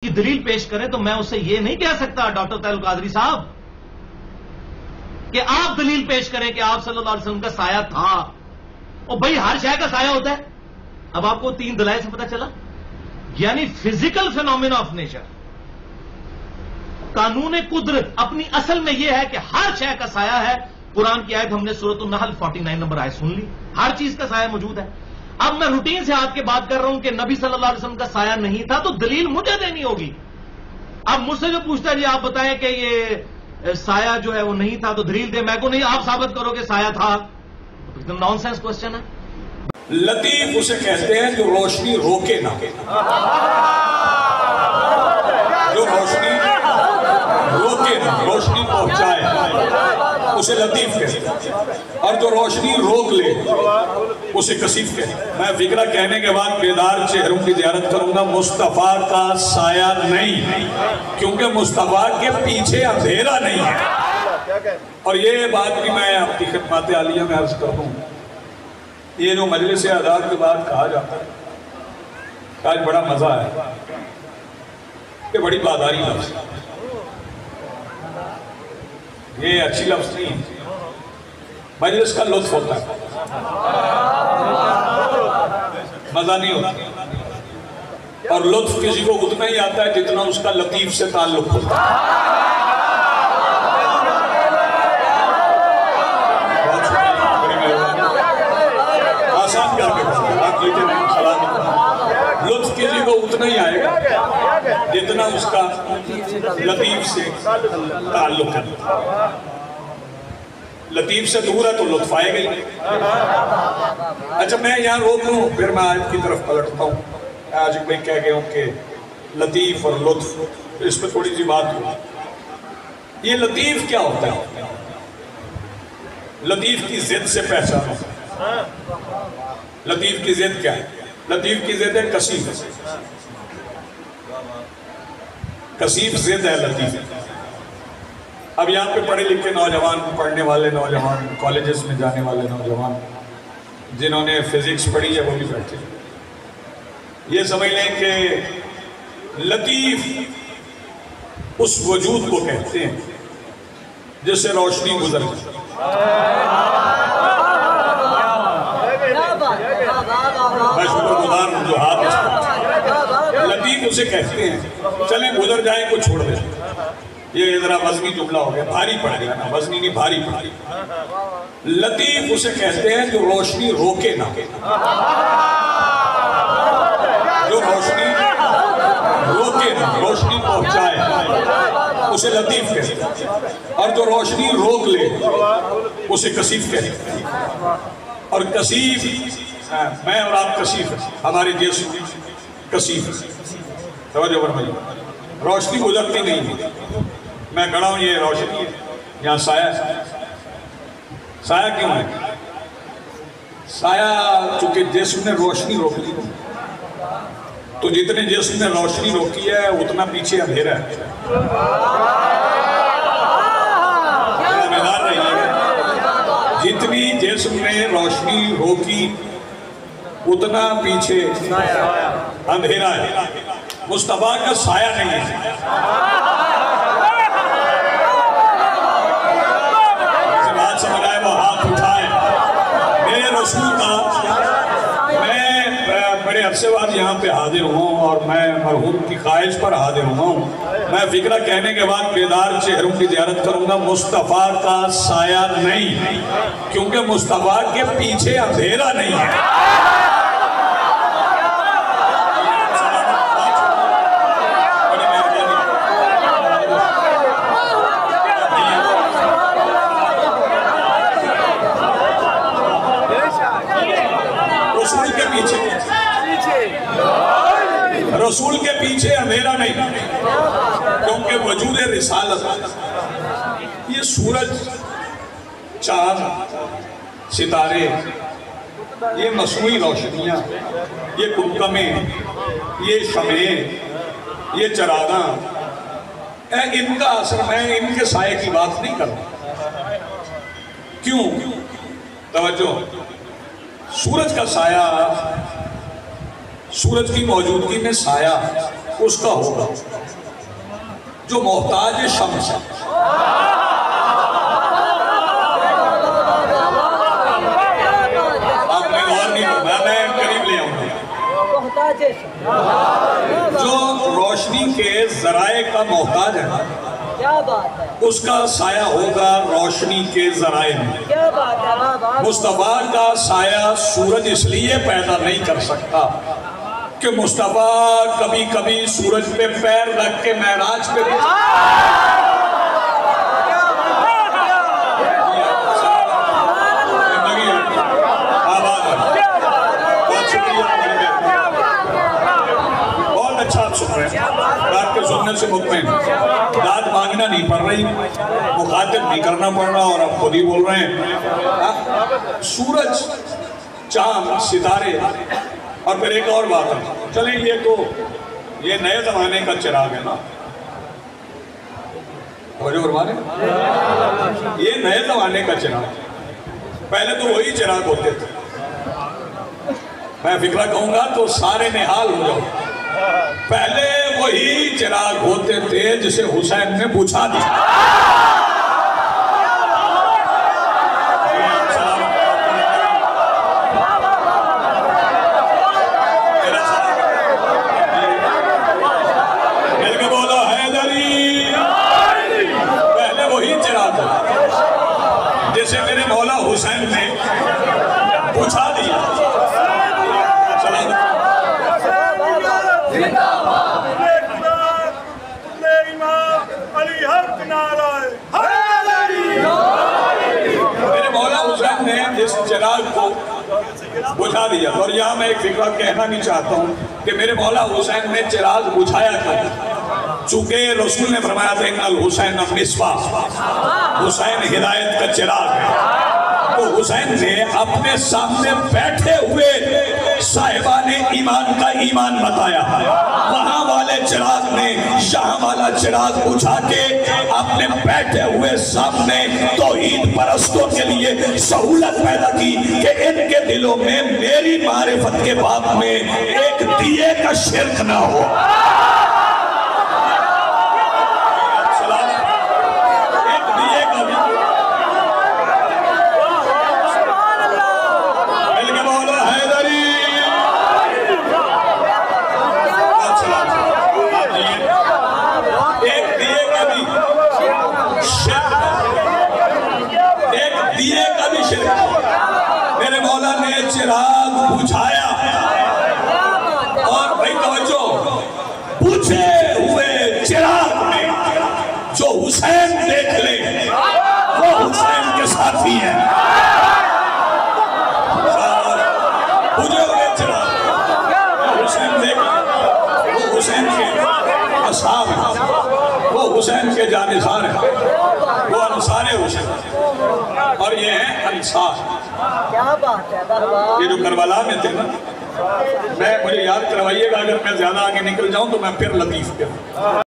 की दलील पेश करें तो मैं उससे यह नहीं कह सकता डॉक्टर तैयब कादरी साहब कि आप दलील पेश करें कि आप सल्लल्लाहु अलैहि वसल्लम का साया था। और भाई हर शय का साया होता है। अब आपको 3 दलाइल से पता चला, यानी फिजिकल फिनोमिना ऑफ नेचर, कानून कुदरत अपनी असल में यह है कि हर शय का साया है। कुरान की आयत हमने सूरत अन-नहल 49 नंबर आयत सुन ली, हर चीज का साया मौजूद है। अब मैं रूटीन से आपके बात कर रहा हूं कि नबी सल्लल्लाहु अलैहि वसल्लम का साया नहीं था, तो दलील मुझे देनी होगी। अब मुझसे जो पूछता है जी आप बताएं कि ये साया जो है वो नहीं था तो दलील दे, मैं को नहीं, आप साबित करो कि साया था, तो नॉनसेंस क्वेश्चन है। लतीफ उसे कहते हैं जो रोशनी रोके ना, जो रोशनी रोके ना, रोशनी पहुंचाए, उसे लतीफ कहते हैं। और जो रोशनी रोक ले उसे कसीफ कहते हैं। मैं फिक्रा कहने के बाद बेदार चेहरों की ज़ियारत करूंगा, मुस्तफ़ा का साया नहीं, क्योंकि मुस्तफ़ा के पीछे अंधेरा नहीं है। और ये बात भी मैं आपकी खिदमत आलिया में अर्ज कर दूं, ये जो मजलिस आज़ाद के बाद कहा जाता है, आज बड़ा मजा है, ये बड़ी बादारी लफ्ज़, ये अच्छी लफ्ज़ नहीं, मजलिस का लुत्फ होता है, मजा नहीं होता। और लुत्फ किसी को उतना ही आता है जितना उसका लतीफ से ताल्लुक होता है। आसान करके लुत्फ किसी को उतना ही आएगा जितना उसका लतीफ से ताल्लुक है। लतीफ से दूर है तो लुत्फ आएगा ही। अच्छा, मैं यहाँ रोक लूँ, फिर मैं आयत की तरफ पलटता हूँ। आज भाई कह गया हूँ कि लतीफ और लुत्फ, इस पर थोड़ी सी बात हो। ये लतीफ क्या होता है? लतीफ की जिद से पहचानो। लतीफ की जिद क्या है? लतीफ की जिद है कसीफ। कसीफ जिद है लतीफ। अब यहाँ पे पढ़े लिखे नौजवान, पढ़ने वाले नौजवान, कॉलेजेस में जाने वाले नौजवान, जिन्होंने फिजिक्स पढ़ी है वो भी बैठे, ये समझ लें कि लतीफ उस वजूद को कहते हैं जिससे रोशनी गुजर जाए। मैं शुक्रगुजार हूं जो हाथ, लतीफ उसे कहते हैं, चले गुजर जाए को छोड़ दे। ये जरा वजनी जुमला हो गया, भारी पड़ गया ना, वजनी नहीं भारी पड़ गया। लतीफ उसे कहते हैं जो रोशनी रोके ना, जो रोशनी रोके ना, रोशनी पहुंचाए, उसे लतीफ कहते हैं। और जो रोशनी रोक ले उसे कसीफ कहते हैं। और कसीफ, मैं और आप कसीफ, हमारे देश कसीफ, समझो भाई, रोशनी गुजरती नहीं है। मैं खड़ा हूं, ये रोशनी है, यहाँ साया, साया क्यों है? साया चूंकि जिस्म ने रोशनी रोक ली, तो जितने जिस्म ने रोशनी रोकी है उतना पीछे अंधेरा है। जिम्मेदार रहिएगा, जितनी जिस्म ने रोशनी रोकी उतना पीछे अंधेरा है। मुस्तफा का साया नहीं है। बात समझ आए वो हाथ उठाए। मेरे रसूल का, मैं बड़े अरसे बाद यहाँ पे हाजिर हूँ और मैं मरहूम की ख्वाहिश पर हाजिर हुआ हूँ। मैं फिक्रा कहने के बाद बेदार चेहरों की ज़ियारत करूंगा, मुस्तफा का साया नहीं, क्योंकि मुस्तफा के पीछे अंधेरा नहीं है। रसूल के पीछे अंधेरा नहीं, क्योंकि वजूद रिसालत, ये सूरज, चांद, सितारे, ये मसनूई रोशनियां, ये कुमकमें, ये शमें, ये चरागा, इनका असर, मैं इनके साये की बात नहीं कर रहा। क्यों? तवज्जो, सूरज का साया, सूरज की मौजूदगी में साया उसका होगा जो मोहताज है शम्स है। आपने गौर नहीं किया, मैं करीब ले आऊंगा। जो रोशनी के जराए का मोहताज है, क्या बात है, उसका साया होगा रोशनी के जराए में। क्या बात है। मुस्तफा का साया सूरज इसलिए पैदा नहीं कर सकता कि मुस्तफा कभी कभी सूरज पे पैर रख के महराज पे बहुत अच्छा आप सुन रहे हैं, बात के सुनने से मुतमईन, दाद मांगना नहीं पड़ रही, मुखातिब नहीं करना पड़ रहा और आप खुद ही बोल रहे हैं। सूरज, चांद, सितारे, और फिर एक और बात है, चलें ये नए जमाने का चिराग है ना, ये नए जमाने का चिराग, पहले तो वही चिराग होते थे। मैं फिक्रा कहूंगा तो सारे निहाल हो जाओ। पहले वही चिराग होते थे जिसे हुसैन ने बुझा दिया। जिसे मेरे मौला हुसैन ने बुझा दिया। मेरे मौला हुसैन ने इस चिराग को बुझा दिया। और यहाँ मैं एक फिक्रा कहना नहीं चाहता हूँ कि मेरे मौला हुसैन ने चिराग बुझाया था, चूंकि रसूल ने फरमाया था इन्नल हुसैन मिसबाह, हुसैन हिदायत का चिराग है। तो हुसैन ने अपने सामने बैठे हुए साहिबाने ईमान का ईमान बताया, वहां वाले चिराग ने यहाँ वाला चिराग बुझा के अपने बैठे हुए सामने तौहीद परस्तों के लिए सहूलत पैदा की कि इनके दिलों में मेरी मारिफत के बाप में एक दिए का शिरक ना हो। मेरे मौला ने चिराग बुझाया और भाई तवज्जो, बुझे हुए चिराग में जो हुसैन देख ले वो हुसैन के साथी हैं। बुझे हुए चिराग हुसैन देख ले वो हुसैन के असहाब हैं, वो हुसैन के जानिसार हैं, वो अंसारे हुसैन और ये है अंसार। क्या बात है। ये जो करबला में थे ना, मुझे याद करवाइएगा, अगर मैं ज्यादा आगे निकल जाऊं तो मैं फिर लतीफ पे